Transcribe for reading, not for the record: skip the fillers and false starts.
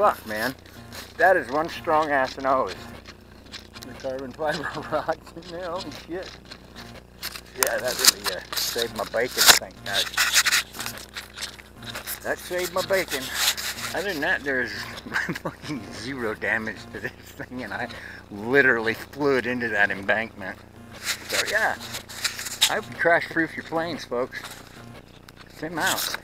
fuck, man. That is one strong ass nose. The carbon fiber rock, you know, holy shit. Yeah, that really saved my bacon, thank God. That saved my bacon. Other than that, there's fucking zero damage to this thing, and I literally flew it into that embankment. So yeah, I would crash proof your planes, folks. Send 'em out.